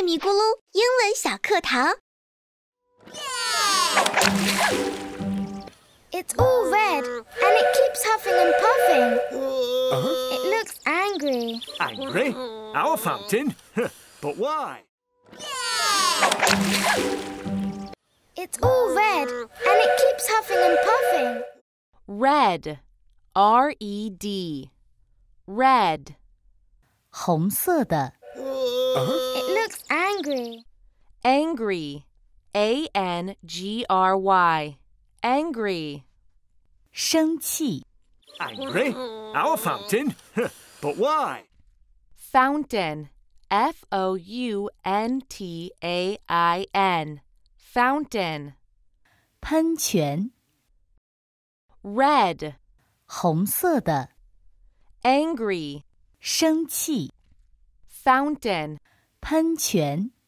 在米咕噜英文小课堂。 It's all red, and it keeps huffing and puffing. It looks angry. Angry? Our fountain? But why? It's all red, and it keeps huffing and puffing. Red, R-E-D, red. 红色的 It looks angry. Angry, A-N-G-R-Y, angry. 生气 Angry? Our fountain? But why? Fountain, F-O-U-N-T-A-I-N, fountain. 喷泉 Red, 红色的 angry, 生气 fountain. 喷泉